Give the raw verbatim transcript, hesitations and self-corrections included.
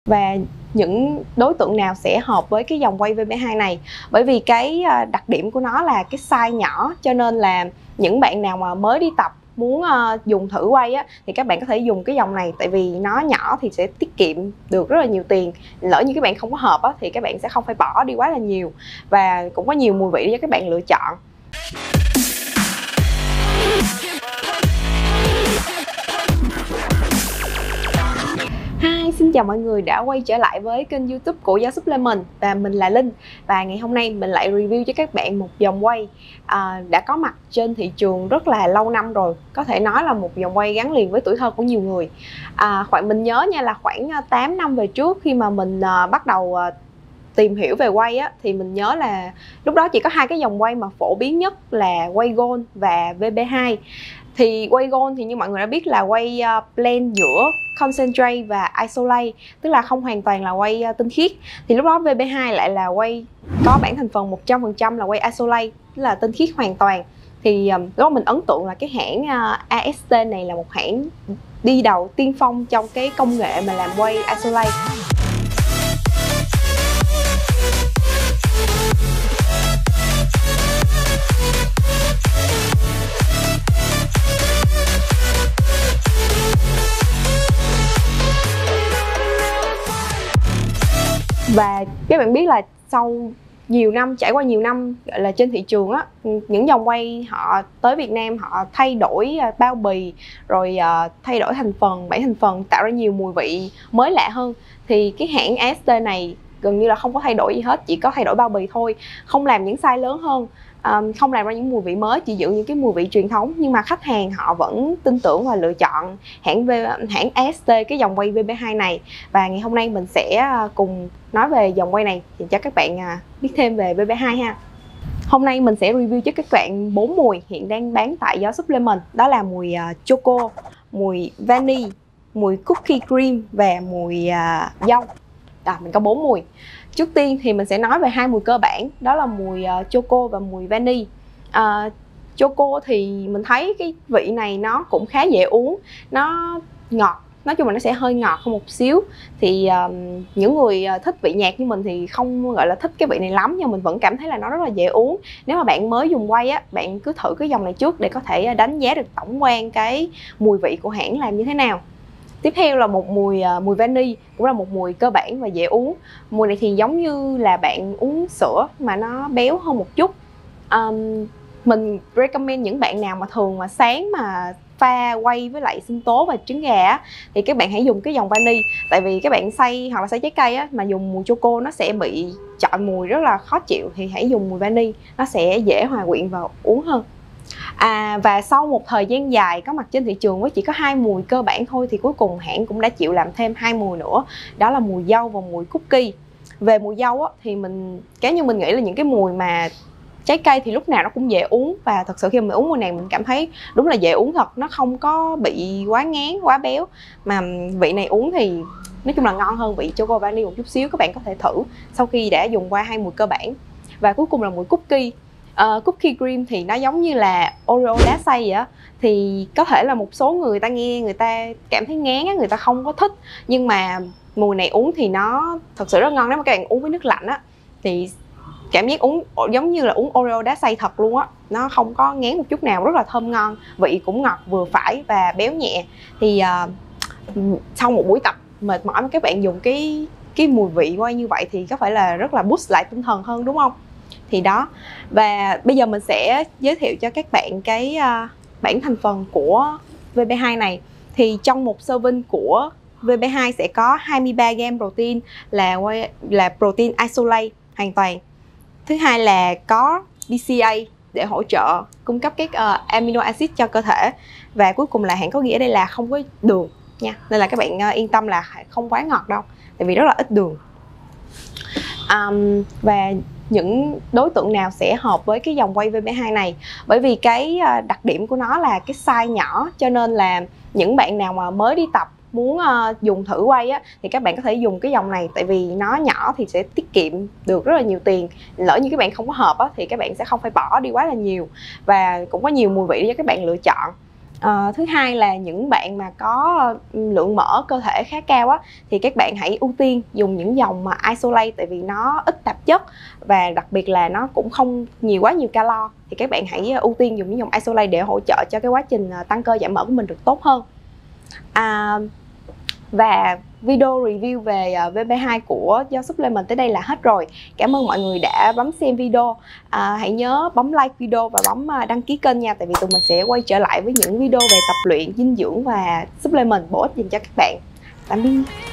và những đối tượng nào sẽ hợp với cái dòng quay V B hai này. Bởi vì cái đặc điểm của nó là cái size nhỏ, cho nên là những bạn nào mà mới đi tập muốn uh, dùng thử quay á, thì các bạn có thể dùng cái dòng này, tại vì nó nhỏ thì sẽ tiết kiệm được rất là nhiều tiền. Lỡ như các bạn không có hợp á, thì các bạn sẽ không phải bỏ đi quá là nhiều, và cũng có nhiều mùi vị để cho các bạn lựa chọn. Hi, xin chào mọi người đã quay trở lại với kênh YouTube của Giáo Supplement, và mình là Linh. Và ngày hôm nay mình lại review cho các bạn một dòng quay à, đã có mặt trên thị trường rất là lâu năm rồi. Có thể nói là một dòng quay gắn liền với tuổi thơ của nhiều người. à, Khoảng mình nhớ nha, là khoảng tám năm về trước, khi mà mình à, bắt đầu à, tìm hiểu về quay á, thì mình nhớ là lúc đó chỉ có hai cái dòng quay mà phổ biến nhất là quay Gold và V B hai. Thì quay Gold thì như mọi người đã biết là quay uh, blend giữa concentrate và isolate, tức là không hoàn toàn là quay uh, tinh khiết. Thì lúc đó V B hai lại là quay có bảng thành phần một trăm phần trăm là quay isolate, tức là tinh khiết hoàn toàn. Thì um, lúc đó mình ấn tượng là cái hãng uh, A S T này là một hãng đi đầu tiên phong trong cái công nghệ mà làm quay isolate. Và các bạn biết là sau nhiều năm, trải qua nhiều năm gọi là trên thị trường á, những dòng quay họ tới Việt Nam họ thay đổi bao bì, rồi uh, thay đổi thành phần, bảng thành phần, tạo ra nhiều mùi vị mới lạ hơn. Thì cái hãng A S T này gần như là không có thay đổi gì hết, chỉ có thay đổi bao bì thôi, không làm những size lớn hơn, um, không làm ra những mùi vị mới, chỉ giữ những cái mùi vị truyền thống. Nhưng mà khách hàng họ vẫn tin tưởng và lựa chọn hãng v, hãng A S T, cái dòng quay V B hai này. Và ngày hôm nay mình sẽ cùng nói về dòng quay này thì cho các bạn biết thêm về V B hai ha. Hôm nay mình sẽ review cho các bạn bốn mùi hiện đang bán tại Giáo Supplement. Đó là mùi uh, choco, mùi vani, mùi cookie cream và mùi uh, dâu. À, mình có bốn mùi. Trước tiên thì mình sẽ nói về hai mùi cơ bản, đó là mùi uh, choco và mùi vani. uh, Choco thì mình thấy cái vị này nó cũng khá dễ uống, nó ngọt, nói chung là nó sẽ hơi ngọt hơn một xíu. Thì uh, những người thích vị nhạt như mình thì không gọi là thích cái vị này lắm, nhưng mình vẫn cảm thấy là nó rất là dễ uống. Nếu mà bạn mới dùng quay á, bạn cứ thử cái dòng này trước để có thể đánh giá được tổng quan cái mùi vị của hãng làm như thế nào. Tiếp theo là một mùi uh, mùi vani, cũng là một mùi cơ bản và dễ uống. Mùi này thì giống như là bạn uống sữa mà nó béo hơn một chút. um, Mình recommend những bạn nào mà thường mà sáng mà pha quay với lại sinh tố và trứng gà á, thì các bạn hãy dùng cái dòng vani. Tại vì các bạn xay hoặc là xay trái cây á, mà dùng mùi choco nó sẽ bị chọi mùi rất là khó chịu, thì hãy dùng mùi vani, nó sẽ dễ hòa quyện vào uống hơn. À, và sau một thời gian dài có mặt trên thị trường với chỉ có hai mùi cơ bản thôi, thì cuối cùng hãng cũng đã chịu làm thêm hai mùi nữa, đó là mùi dâu và mùi cookie. Về mùi dâu á, thì mình cá nhân mình nghĩ là những cái mùi mà trái cây thì lúc nào nó cũng dễ uống, và thật sự khi mình uống mùi này mình cảm thấy đúng là dễ uống thật, nó không có bị quá ngán, quá béo, mà vị này uống thì nói chung là ngon hơn vị choco vani một chút xíu. Các bạn có thể thử sau khi đã dùng qua hai mùi cơ bản. Và cuối cùng là mùi cookie. Uh, cookie cream thì nó giống như là Oreo đá xay vậy á, thì có thể là một số người ta nghe người ta cảm thấy ngán á, người ta không có thích, nhưng mà mùi này uống thì nó thật sự rất ngon. Nếu mà các bạn uống với nước lạnh á thì cảm giác uống giống như là uống Oreo đá xay thật luôn á, nó không có ngán một chút nào, rất là thơm ngon, vị cũng ngọt vừa phải và béo nhẹ. Thì uh, sau một buổi tập mệt mỏi mà các bạn dùng cái cái mùi vị quay như vậy thì có phải là rất là boost lại tinh thần hơn, đúng không? Thì đó. Và bây giờ mình sẽ giới thiệu cho các bạn cái uh, bảng thành phần của V B hai này. Thì trong một serving của V B hai sẽ có hai mươi ba gam protein là là protein isolate hoàn toàn. Thứ hai là có B C A A để hỗ trợ cung cấp các uh, amino acid cho cơ thể. Và cuối cùng là hãng có ghi ở đây là không có đường nha, nên là các bạn uh, yên tâm là không quá ngọt đâu, tại vì rất là ít đường. um, Và những đối tượng nào sẽ hợp với cái dòng quay V B hai này? Bởi vì cái đặc điểm của nó là cái size nhỏ, cho nên là những bạn nào mà mới đi tập muốn uh, dùng thử quay á, thì các bạn có thể dùng cái dòng này, tại vì nó nhỏ thì sẽ tiết kiệm được rất là nhiều tiền. Lỡ như các bạn không có hợp á, thì các bạn sẽ không phải bỏ đi quá là nhiều, và cũng có nhiều mùi vị để cho các bạn lựa chọn. À, thứ hai là những bạn mà có lượng mỡ cơ thể khá cao á, thì các bạn hãy ưu tiên dùng những dòng mà Isolate, tại vì nó ít tạp chất và đặc biệt là nó cũng không nhiều quá nhiều calo, thì các bạn hãy ưu tiên dùng những dòng Isolate để hỗ trợ cho cái quá trình tăng cơ giảm mỡ của mình được tốt hơn. À, và video review về vê bê hai của Do Supplement tới đây là hết rồi. Cảm ơn mọi người đã bấm xem video. À, hãy nhớ bấm like video và bấm đăng ký kênh nha, tại vì tụi mình sẽ quay trở lại với những video về tập luyện, dinh dưỡng và supplement bổ ích dành cho các bạn. Tạm biệt.